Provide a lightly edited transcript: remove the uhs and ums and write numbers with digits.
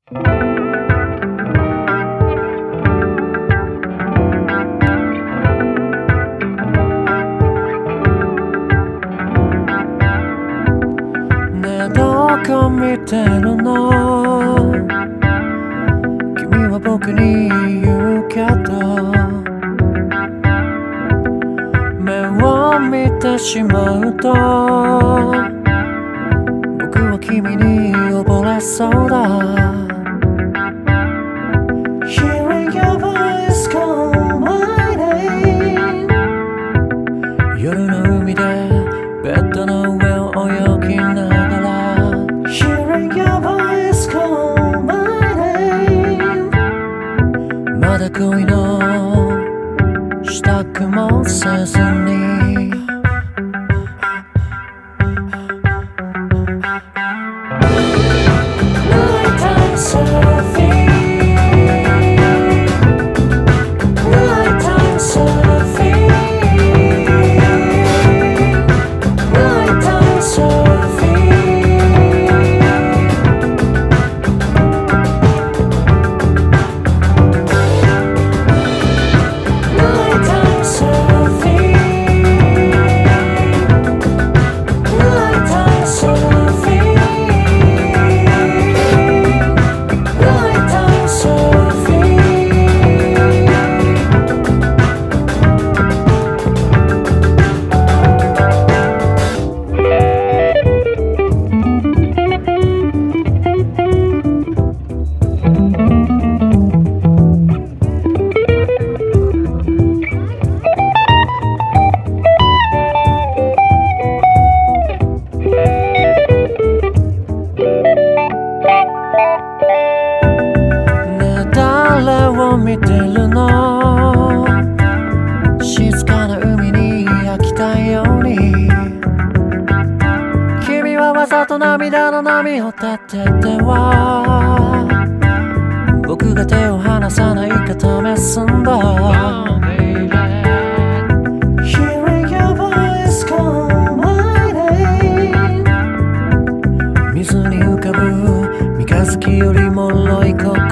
ねえどこ見てるの？君は僕に言うけど目を見てしまうと僕は君に溺れそうだ。 Hearing your voice call my name 夜の海でベッドの上を泳ぎながら Hearing your voice call my name まだ恋の支度もせずにNighttime surfing Nighttime surfing Nighttime surfing Nighttime surfing Nighttime surfing Nighttime surfingねえ誰を見てるの？静かな海に飽きたように君はわざと涙の波を立てては僕が手を離さないか試すんだ。Hearing your voice call my name 水に浮かぶ三日月よりもろいこと